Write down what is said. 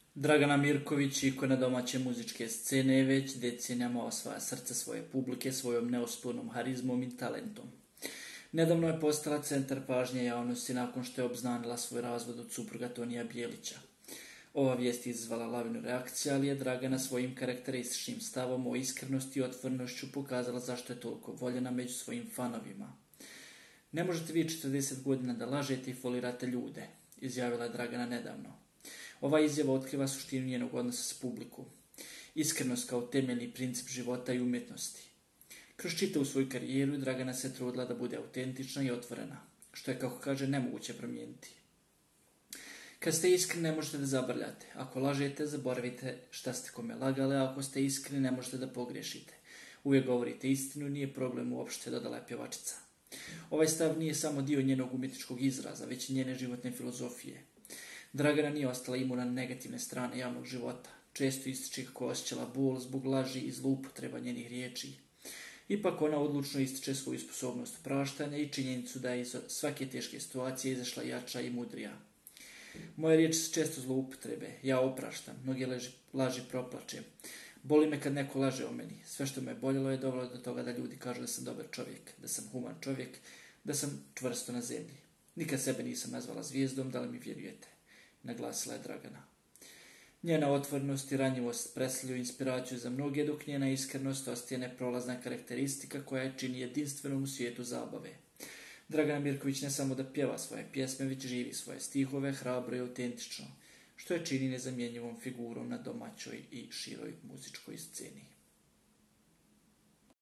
Dragana Mirković, ikona domaće muzičke scene, već decenijama osvaja srce svoje publike svojom neospornom harizmom i talentom. Nedavno je postala centar pažnje javnosti nakon što je obznanila svoj razvod od supruga Tonija Bijelića. Ova vijest je izazvala lavinu reakcija, ali je Dragana svojim karakterističnim stavom o iskrenosti i otvorenošću pokazala zašto je toliko voljena među svojim fanovima. Ne možete vi 40 godina da lažete i folirate ljude, izjavila je Dragana nedavno. Ova izjava otkriva suštinu njenog odnosa s publikom. Iskrenost kao temeljni princip života i umjetnosti. Kroz čitavu svoju karijeru Dragana se trudila da bude autentična i otvorena, što je, kako kaže, nemoguće promijeniti. Kad ste iskreni, ne možete da zabrljate. Ako lažete, zaboravite šta ste kome lagali, a ako ste iskreni, ne možete da pogriješite. Uvijek govorite istinu, nije problem uopšte, dodala je pjevačica. Ovaj stav nije samo dio njenog umjetničkog izraza, već i njene životne filozofije. Dragana nije ostala imuna na negativne strane javnog života. Često ističe kako je osjećala bol zbog laži i zloupotreba njenih riječi. Ipak ona odlučno ističe svoju sposobnost praštanja i činjenicu da je iz svake teške situacije izašla jača i mudrija. Moje riječi su često zloupotrebe. Ja opraštam, mnoge laži proplačem. Boli me kad neko laže o meni. Sve što me boljelo je dovelo do toga da ljudi kažu da sam dobar čovjek, da sam human čovjek, da sam čvrsto na zemlji. Nikad sebe nisam nazvala zvijezdom, da li mi vjerujete? Naglasila je Dragana. Njena otvorenost i ranjivost predstavljaju inspiraciju za mnoge, dok njena iskrenost ostaje neprolazna karakteristika koja je čini jedinstvenom u svijetu zabave. Dragana Mirković ne samo da pjeva svoje pjesme, već živi svoje stihove hrabro i autentično, što je čini nezamjenjivom figurom na domaćoj i široj muzičkoj sceni.